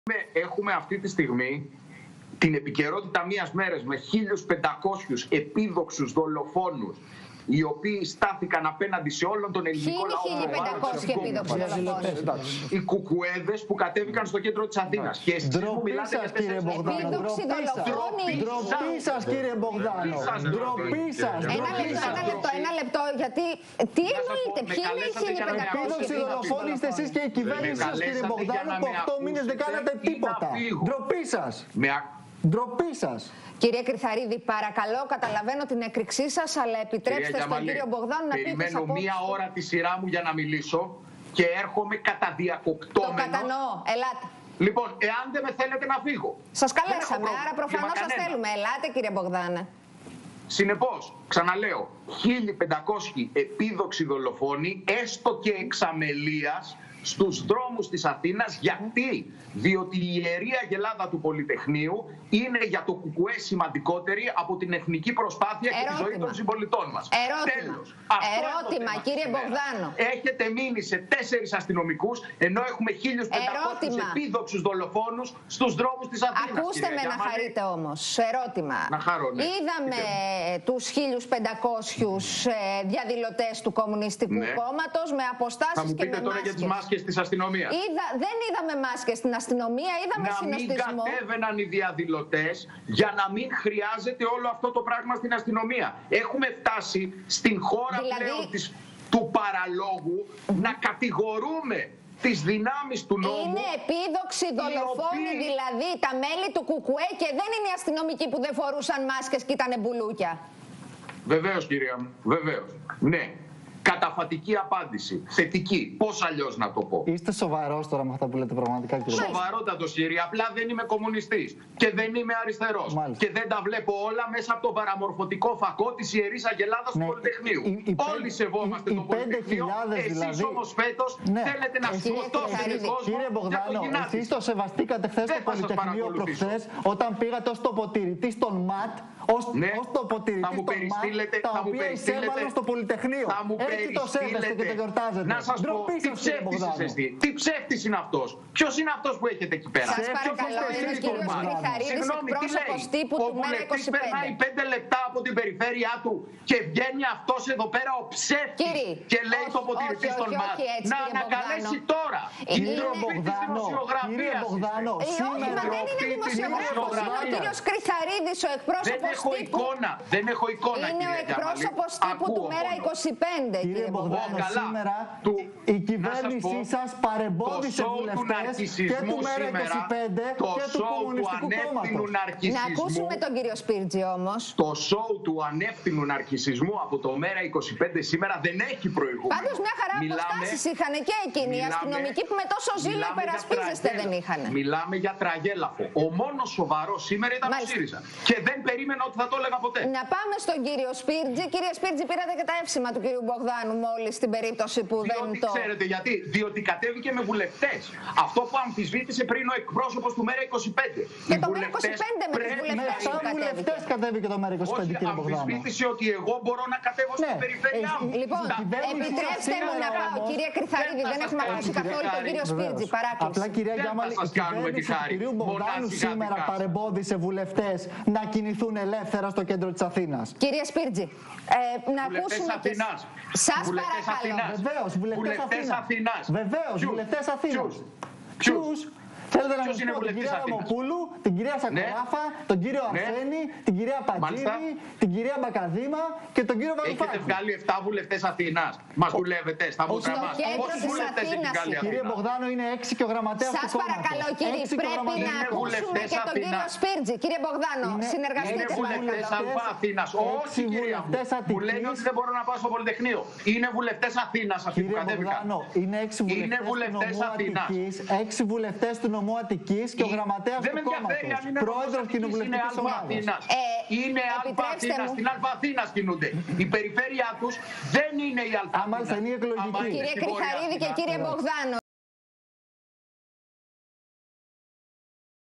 Έχουμε αυτή τη στιγμή την επικαιρότητα μιας μέρας με 1.500 επίδοξους δολοφόνους, οι οποίοι στάθηκαν απέναντι σε όλον τον ελληνικό λαό. 1.500 επίδοξους δολοφόνους. Οι κουκουέδες που κατέβηκαν στο κέντρο της Αθήνας. Και εσείς μου μιλάτε για κύριε Μπογδάνο. Ντροπή σας, κύριε Μπογδάνο. Ντροπή σας. Ένα λεπτό, γιατί τι εννοείτε, ποιοι είναι οι 1.500 επίδοξοι δολοφόνοι είστε εσείς και η κυβέρνηση σας, κύριε Μπογδάνο, που 8 μήνες δεν κάνατε τίποτα. Ντροπή σας. Ντροπή σας. Κύριε Κρυθαρίδη, παρακαλώ, καταλαβαίνω την έκρηξή σας, αλλά επιτρέψτε στον κύριο Μπογδάνο να πει τις απόψεις. Περιμένω μία ώρα τη σειρά μου για να μιλήσω και έρχομαι καταδιακοκτώμενος. Το κατανοώ. Ελάτε. Λοιπόν, εάν δεν με θέλετε να φύγω. Σας καλέσαμε, άρα προφανώς σας θέλουμε. Ελάτε, κύριε Μπογδάνε. Συνεπώς, ξαναλέω, 1.500 επίδοξοι δολοφόνοι, έστω και εξαμελίας, στους δρόμους της Αθήνας. Γιατί? Διότι η Ιερή Αγελάδα του Πολυτεχνείου είναι για το ΚΚΕ σημαντικότερη από την εθνική προσπάθεια και τη ζωή των συμπολιτών μας. Τέλος. Ερώτημα, κύριε Μπογδάνο. Έχετε μείνει σε 4 αστυνομικούς, ενώ έχουμε 1.500 επίδοξους δολοφόνους στους δρόμους της Αθήνας. Ακούστε με να χαρείτε όμως. Ερώτημα. Να χαρώ, ναι. Είδαμε τους 1.500 διαδηλωτές του Κομμουνιστικού Κόμματος με αποστάσεις και με μάσκες. Της αστυνομίας. Δεν είδαμε μάσκες στην αστυνομία, είδαμε συνοστισμό. Να μην κατέβαιναν οι διαδηλωτές για να μην χρειάζεται όλο αυτό το πράγμα στην αστυνομία. Έχουμε φτάσει στην χώρα πλέον του παραλόγου να κατηγορούμε τις δυνάμεις του νόμου. Είναι επίδοξοι δολοφόνοι δηλαδή τα μέλη του ΚΚΕ και δεν είναι οι αστυνομικοί που δεν φορούσαν μάσκες και ήταν μπουλούκια. Βεβαίως, κυρία μου, βεβαίως. Ναι. Καταφατική απάντηση. Θετική. Πώς αλλιώς να το πω. Είστε σοβαρός τώρα με αυτά που λέτε πραγματικά, κύριε Μπογδάνο? Σοβαρότατος, κύριε. Απλά δεν είμαι κομμουνιστής. Και δεν είμαι αριστερός. Και δεν τα βλέπω όλα μέσα από το παραμορφωτικό φακό της Ιερής Αγελάδας του Πολυτεχνείου. Όλοι σεβόμαστε το Πολυτεχνείο. Εσείς όμως φέτος θέλετε να σκοτώσετε κόσμο. Κύριε Μπογδάνο, εσείς το σεβαστήκατε χθες στο Πολυτεχνείο προχθές, όταν πήγατε ως τοποτηρητής των ΜΑΤ, ως τοποτηρητής των ΜΑΤ, τα οποία εισέβαλαν στο Πολυτεχνείο. Έτσι το σέβεστε και το γιορτάζετε. Να σας πω, τι ψεύτης είναι αυτός. Ποιος είναι αυτός που έχετε εκεί πέρα? Σας παρακαλώ, είναι ο κύριος Κρυθαρίδης, εκπρόσωπος τύπου του ΜέΡΑ25. Περνάει 5 λεπτά από την περιφέρεια του και βγαίνει αυτός εδώ πέρα ο ψεύτης και λέει τοποτηρητής των ΜΑΤ. Να ανακαλέσει τώρα. Κύριε Μπογδάνο, σήμερα δεν είναι δημοσιογράφος. Είναι ο κύριος Κρυθαρίδης, ο εκπρόσωπος τύπου. Δεν έχω εικόνα. Είναι ο εκπρόσωπος τύπου του ΜέΡΑ25. Κύριε Μπογδάνο, σήμερα η κυβέρνησή σας παρεμπόδισε βουλευτές και του ΜέΡΑ25 και του Κομμουνιστικού Κόμματος. Να ακούσουμε τον κύριο Σπίρτζη όμως. Το σόου του ανεύθυνου ναρκισσισμού από το ΜέΡΑ25 σήμερα δεν έχει προηγούμενο. Πάντως μια χαρά αποστάσεις είχαν και εκείνοι. Οι αστυνομικοί που με τόσο ζήλο υπερασπίζεστε δεν είχαν. Μιλάμε για τραγέλαφο. Ο μόνος σοβαρός σήμερα ήταν ο ΣΥΡΙΖΑ. Και δεν περίμενα ότι θα το έλεγα ποτέ. Να πάμε στον κύριο Σπίρτζη. Κύριε Σπίρτζη, πήρατε και τα εύσημα του κύριου Μπογδάνου μόλις στην περίπτωση που δεν το... Ξέρετε γιατί? Διότι κατέβηκε με βουλευτές. Αυτό που αμφισβήτησε πριν ο εκπρόσωπος του ΜέΡΑ25. Και το ΜέΡΑ25 με τους βουλευτές κατέβηκε το ΜέΡΑ25, κύριε Μπογδάνο. Αμφισβήτησε ότι εγώ μπορώ να κατέβω στην περιφέρειά μου. Λοιπόν, επιτρέψτε μου να πάω. Κύριε Κρυθαρίδη, δεν έχουμε ακούσει καθόλου τον κύριο Σπίρτζη. Παράκληση. Απλά, κυρία Γιάμαλη, η κυβέρνηση του κυρίου Μπογδάνου σήμερα παρεμπόδισε βουλευτές να κινηθούν ελεύθερα στο κέντρο της Αθήνας. Κύριε Σπίρτζη, να ακούσουμε και... Σας παρακαλώ. Βεβαίως, βουλευτές Αθήνας. Βεβαίως, βουλευτές Αθήνας. Ποιους? Θέλετε να μου πω την κυρία Ραμοπούλου, την κυρία Σακοράφα, τον κύριο Αρσένη, την κυρία Πατζίδη, την κυρία Μπακαδήμα και τον κύριο Βαρουφάκη. Έχετε βγάλει 7 βουλευτές Αθήνας. Μας δουλεύετε στα μούτρα μας. Πόσους βουλευτές έχει βγάλει Αθήνα? Κύριε Μπογδάνο, είναι 6 και ο γραμματέας του κόμματος. Σας παρακαλώ, κύριε, πρέπει να ακούσουμε και τον κύριο Σπίρτζη. Κύριε Μπογδάνο, συνεργαστείτε. Είναι βουλευτές Αθήνας. Όχι, κυρία μου, που λένε ότι δεν μπορώ να πάω στο Πολυτεχνείο. Είναι βουλευτές Αθήνας αυτοί που κατέβηκαν. Είναι 6 βουλευτές Αθήνας. 6 βουλευτές του νομού Αττικής και ο γραμματέας του κόμματος. Πρόεδρος κοινοβουλευτικής ομάδας. Είναι Αλφα Αθήνας. Στην Αλφα Αθήνας κινούνται. Η περιφέρεια τους δεν είναι η Αλφα Αθήνας. Μάλιστα, είναι η εκλογική. Κύριε Κρυθαρίδη και κύριε Μπογδάνο.